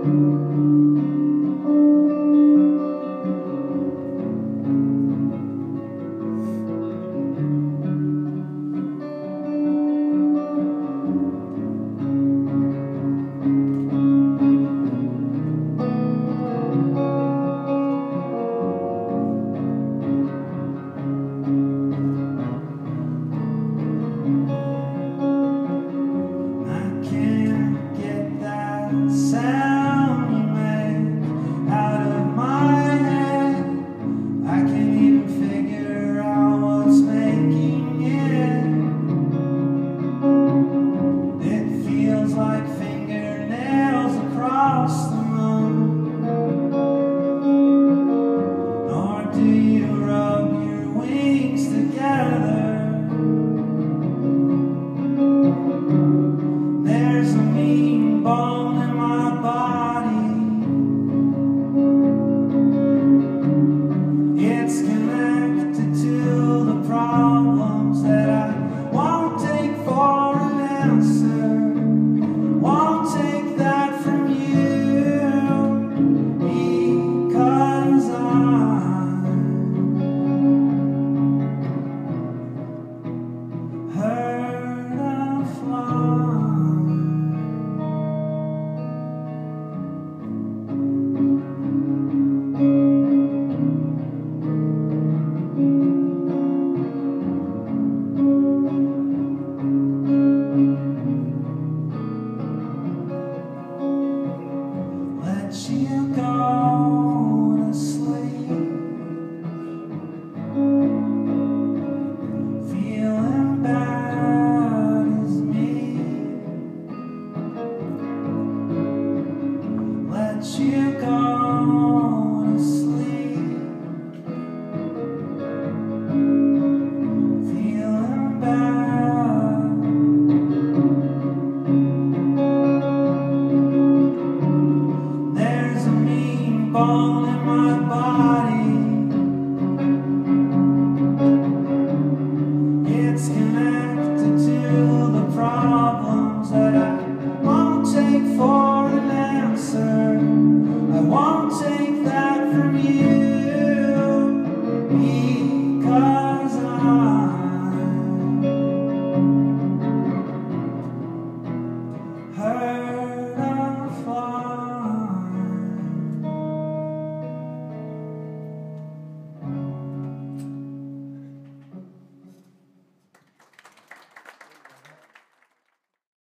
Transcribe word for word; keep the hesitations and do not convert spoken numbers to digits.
Sound you make out of my head, I can't even figure out what's making it. It feels like fingernails across the moon. Nor do you rub your wings together. There's a mean bone in my body. It's connected to the problems that I won't take for an answer. Won't take that from you, because I'm heard of love. Let you go to sleep, feeling bad as me. Let you go to sleep, feeling bad. There's a mean bone in my body. It's connected to the problems that I won't take for an answer. I won't take that from you, because I'm hurt.